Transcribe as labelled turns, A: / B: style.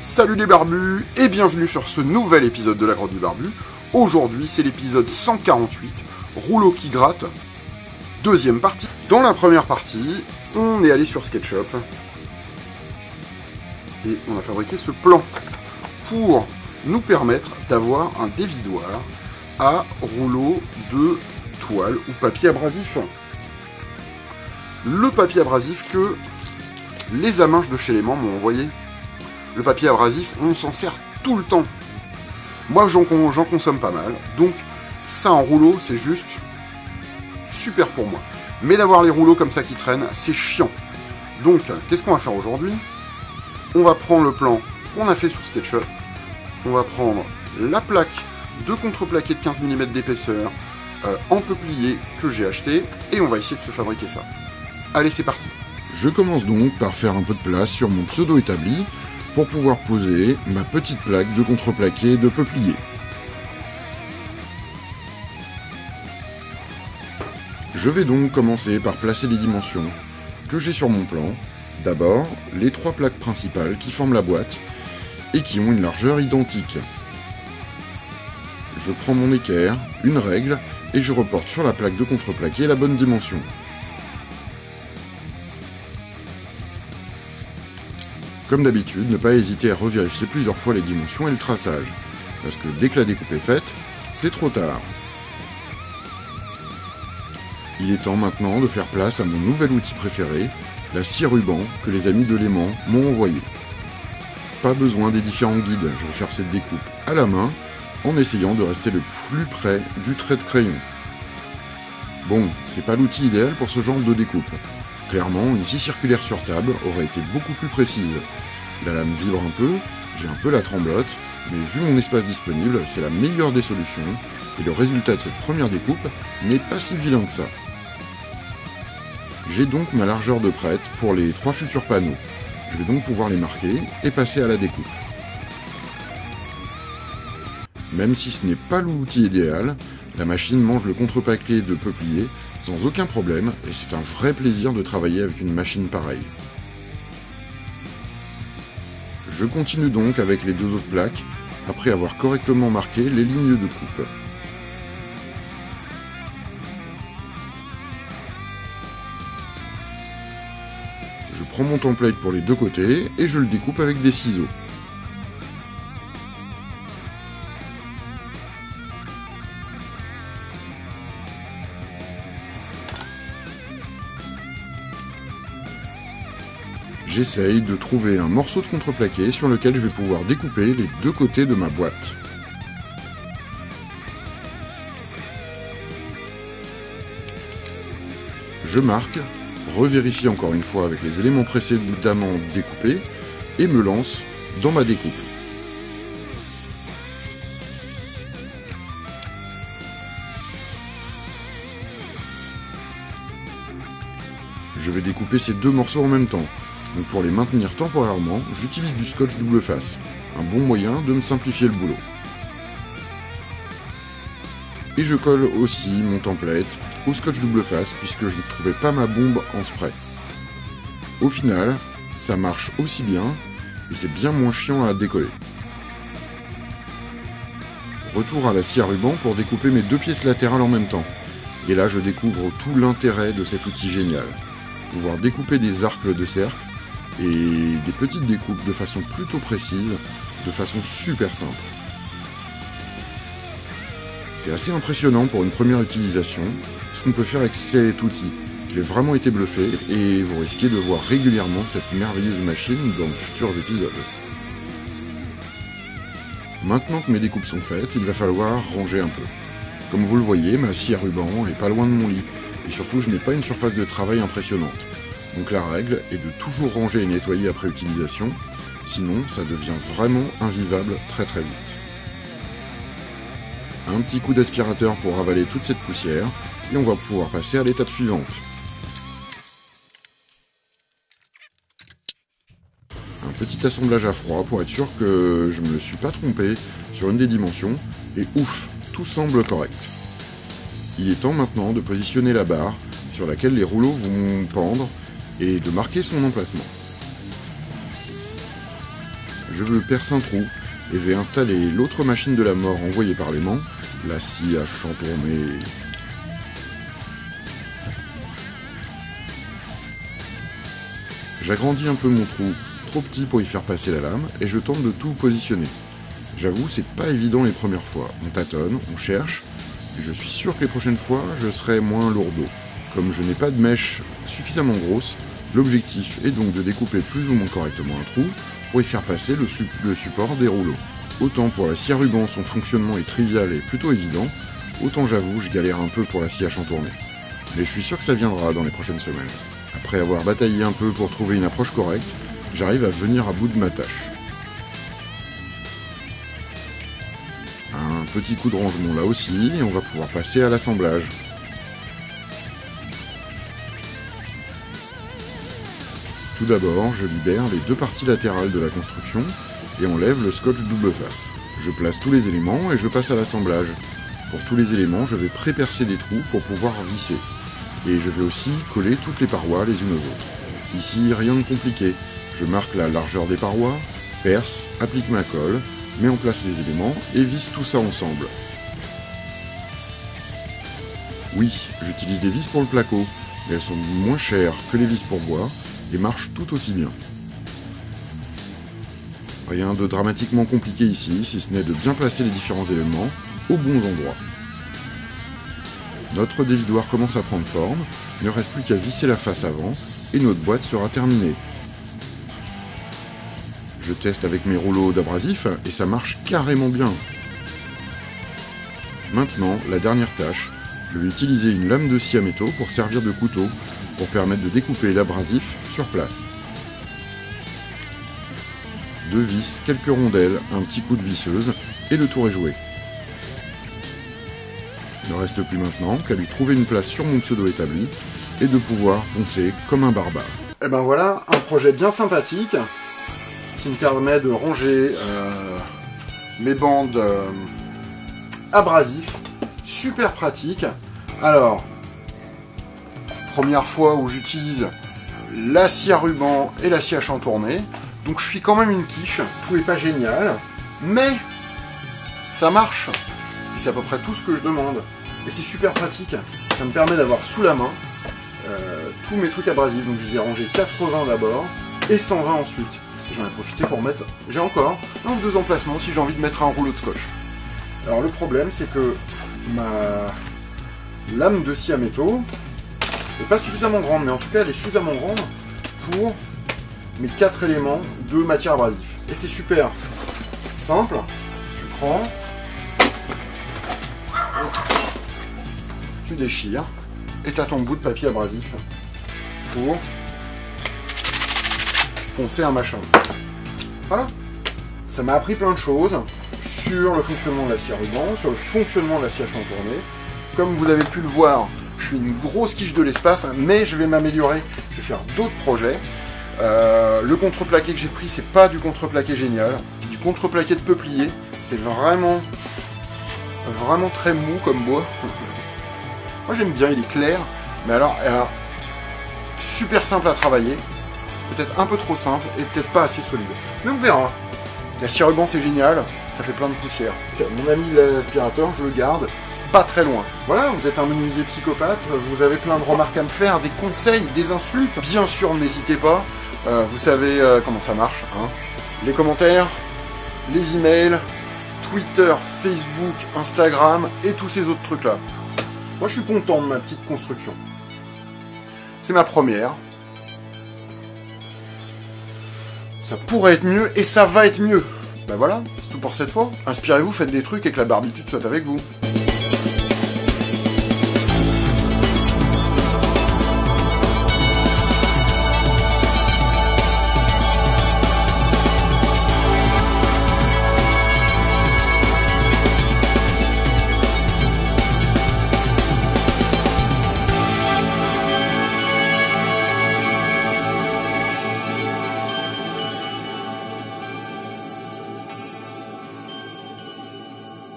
A: Salut les barbus et bienvenue sur ce nouvel épisode de la Grotte du Barbu. Aujourd'hui c'est l'épisode 148, rouleau qui gratte, deuxième partie. Dans la première partie, on est allé sur SketchUp et on a fabriqué ce plan pour nous permettre d'avoir un dévidoir à rouleau de toile ou papier abrasif. Le papier abrasif que les Aminches de chez Léman m'ont envoyé. Le papier abrasif, on s'en sert tout le temps. Moi, j'en consomme pas mal. Donc, ça en rouleau, c'est juste super pour moi. Mais d'avoir les rouleaux comme ça qui traînent, c'est chiant. Donc, qu'est-ce qu'on va faire aujourd'hui? On va prendre le plan qu'on a fait sur SketchUp. On va prendre la plaque de contreplaqué de 15 mm d'épaisseur en peuplier que j'ai acheté. Et on va essayer de se fabriquer ça. Allez, c'est parti.
B: Je commence donc par faire un peu de place sur mon pseudo établi pour pouvoir poser ma petite plaque de contreplaqué de peuplier. Je vais donc commencer par placer les dimensions que j'ai sur mon plan. D'abord, les trois plaques principales qui forment la boîte et qui ont une largeur identique. Je prends mon équerre, une règle, et je reporte sur la plaque de contreplaqué la bonne dimension. Comme d'habitude, ne pas hésiter à revérifier plusieurs fois les dimensions et le traçage, parce que dès que la découpe est faite, c'est trop tard. Il est temps maintenant de faire place à mon nouvel outil préféré, la scie ruban que les amis de Léman m'ont envoyé. Pas besoin des différents guides, je vais faire cette découpe à la main, en essayant de rester le plus près du trait de crayon. Bon, c'est pas l'outil idéal pour ce genre de découpe. Clairement, une scie circulaire sur table aurait été beaucoup plus précise. La lame vibre un peu, j'ai un peu la tremblote, mais vu mon espace disponible, c'est la meilleure des solutions, et le résultat de cette première découpe n'est pas si vilain que ça. J'ai donc ma largeur de prête pour les trois futurs panneaux. Je vais donc pouvoir les marquer et passer à la découpe. Même si ce n'est pas l'outil idéal, la machine mange le contreplaqué de peuplier sans aucun problème, et c'est un vrai plaisir de travailler avec une machine pareille. Je continue donc avec les deux autres plaques, après avoir correctement marqué les lignes de coupe. Je prends mon template pour les deux côtés, et je le découpe avec des ciseaux. J'essaye de trouver un morceau de contreplaqué sur lequel je vais pouvoir découper les deux côtés de ma boîte. Je marque, revérifie encore une fois avec les éléments précédemment découpés et me lance dans ma découpe. Je vais découper ces deux morceaux en même temps. Donc pour les maintenir temporairement, j'utilise du scotch double face, un bon moyen de me simplifier le boulot. Et je colle aussi mon template au scotch double face puisque je ne trouvais pas ma bombe en spray. Au final, ça marche aussi bien et c'est bien moins chiant à décoller. Retour à la scie à ruban pour découper mes deux pièces latérales en même temps. Et là je découvre tout l'intérêt de cet outil génial. Pouvoir découper des arcs de cercle et des petites découpes de façon plutôt précise, de façon super simple. C'est assez impressionnant pour une première utilisation, ce qu'on peut faire avec cet outil. J'ai vraiment été bluffé et vous risquez de voir régulièrement cette merveilleuse machine dans de futurs épisodes. Maintenant que mes découpes sont faites, il va falloir ranger un peu. Comme vous le voyez, ma scie à ruban est pas loin de mon lit, et surtout je n'ai pas une surface de travail impressionnante. Donc la règle est de toujours ranger et nettoyer après utilisation, sinon ça devient vraiment invivable très vite. Un petit coup d'aspirateur pour avaler toute cette poussière, et on va pouvoir passer à l'étape suivante. Un petit assemblage à froid pour être sûr que je ne me suis pas trompé sur une des dimensions, et ouf, tout semble correct. Il est temps maintenant de positionner la barre sur laquelle les rouleaux vont pendre, et de marquer son emplacement. je me perce un trou et vais installer l'autre machine de la mort envoyée par l'aimant, la scie à chantourner. J'agrandis un peu mon trou, trop petit pour y faire passer la lame, et je tente de tout positionner. J'avoue, c'est pas évident les premières fois. On tâtonne, on cherche, et je suis sûr que les prochaines fois, je serai moins lourdeau. Comme je n'ai pas de mèche suffisamment grosse, l'objectif est donc de découper plus ou moins correctement un trou pour y faire passer le support des rouleaux. Autant pour la scie à ruban, son fonctionnement est trivial et plutôt évident, autant j'avoue, je galère un peu pour la scie à chantourner. Mais je suis sûr que ça viendra dans les prochaines semaines. Après avoir bataillé un peu pour trouver une approche correcte, j'arrive à venir à bout de ma tâche. Un petit coup de rangement là aussi, et on va pouvoir passer à l'assemblage. Tout d'abord, je libère les deux parties latérales de la construction et enlève le scotch double face. Je place tous les éléments et je passe à l'assemblage. Pour tous les éléments, je vais pré-percer des trous pour pouvoir visser. Et je vais aussi coller toutes les parois les unes aux autres. Ici, rien de compliqué. Je marque la largeur des parois, perce, applique ma colle, mets en place les éléments et visse tout ça ensemble. Oui, j'utilise des vis pour le placo, mais elles sont moins chères que les vis pour bois et marchent tout aussi bien. Rien de dramatiquement compliqué ici, si ce n'est de bien placer les différents éléments aux bons endroits. Notre dévidoir commence à prendre forme, il ne reste plus qu'à visser la face avant, et notre boîte sera terminée. Je teste avec mes rouleaux d'abrasif, et ça marche carrément bien. Maintenant, la dernière tâche, je vais utiliser une lame de scie à métaux pour servir de couteau, pour permettre de découper l'abrasif sur place. Deux vis, quelques rondelles, un petit coup de visseuse, et le tour est joué. Il ne reste plus maintenant qu'à lui trouver une place sur mon pseudo établi et de pouvoir poncer comme un barbare.
A: Et ben voilà, un projet bien sympathique qui me permet de ranger mes bandes abrasifs. Super pratique. Alors, première fois où j'utilise la scie à ruban et la scie à chantourner. Donc je suis quand même une quiche, tout n'est pas génial, mais ça marche. Et c'est à peu près tout ce que je demande. Et c'est super pratique. Ça me permet d'avoir sous la main tous mes trucs abrasifs. Donc je les ai rangés 80 d'abord et 120 ensuite. J'en ai profité pour mettre... J'ai encore un ou deux emplacements si j'ai envie de mettre un rouleau de scotch. Alors le problème c'est que ma lame de scie à métaux n'est pas suffisamment grande, mais en tout cas elle est suffisamment grande pour mes 4 éléments de matière abrasif. Et c'est super simple. Tu prends, tu déchires, et tu as ton bout de papier abrasif pour poncer un machin. Voilà. Ça m'a appris plein de choses sur le fonctionnement de la scie à ruban, sur le fonctionnement de la scie à chantourner. Comme vous avez pu le voir, je suis une grosse quiche de l'espace, mais je vais m'améliorer. Je vais faire d'autres projets. Le contreplaqué que j'ai pris, c'est pas du contreplaqué génial, c'est du contreplaqué de peuplier. C'est vraiment très mou comme bois. Moi j'aime bien, il est clair, mais alors super simple à travailler, peut-être un peu trop simple et peut-être pas assez solide. Mais on verra. La scie à ruban c'est génial, ça fait plein de poussière. Mon ami l'aspirateur, je le garde pas très loin. Voilà, vous êtes un menuisier psychopathe, vous avez plein de remarques à me faire, des conseils, des insultes. Bien sûr, n'hésitez pas. Vous savez comment ça marche, hein. Les commentaires, les emails, Twitter, Facebook, Instagram et tous ces autres trucs-là. Moi, je suis content de ma petite construction. C'est ma première. Ça pourrait être mieux et ça va être mieux. Ben voilà, c'est tout pour cette fois. Inspirez-vous, faites des trucs et que la barbitude soit avec vous.